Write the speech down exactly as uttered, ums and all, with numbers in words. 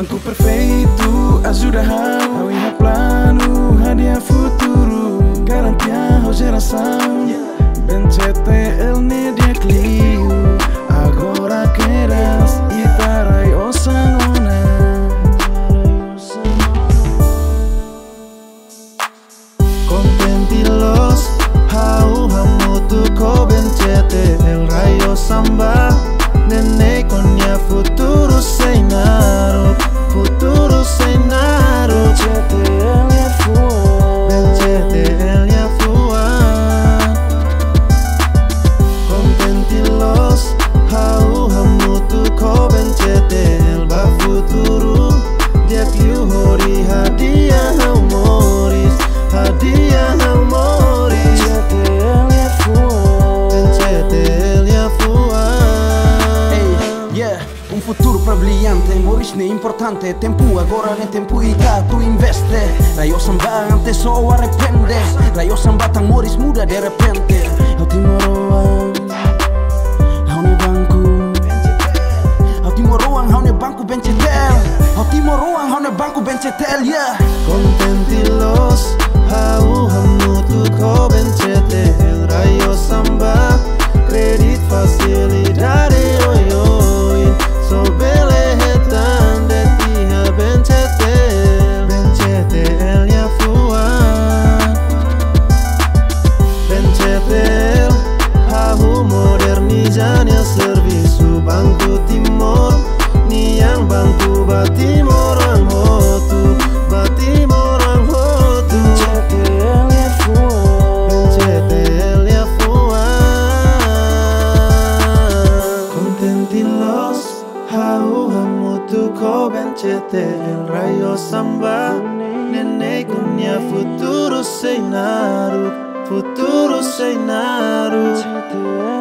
Banco perfeito, ajudar ao ir plano, hadiah futuro, garantia a geração. Ben C T L Media Clio, agora quedas e tarai o sangona. Contentilos, hau hamutu ko Ben C T L rayo samba, nene konya futuro seinaro, futuro seinaro. C T L ya fua, Ben C T L ya fua. Contentilos, hau hamutu ko Ben C T L ba futuro, dia kliu hori hadiah hau moris, hadiah hau moris. C T L ya fua, Ben C T L ya fua. Un futuro pra brilhante, moris ne importante. Tempo agora ne tempo e cá tu investe. Rayo samba antes só arrepende. Rayo samba tang moris muda de repente. Ao timoroan, ao ne banco. Ao timoroan, ao ne banco Ben C T L. Ao timoroan, ao ne banco Ben C T L, yeah. Contentilos, hau hamutu ko Ben C T L rayo samba, kredit facilidade oi oi. So bele hetan de tiha Ben C T L, Ben C T L ya fua. Ben C T L, hau modernizanya servisu Banco Timor, niang Banco Batimor ang hotu, Batimor ang hotu. C T L ya fua, Ben C T L ya fua. Contentilos, hau hamutu ko Ben C T L rayo samba, nene kunya futuro seinaro, futuro seinaro. C T L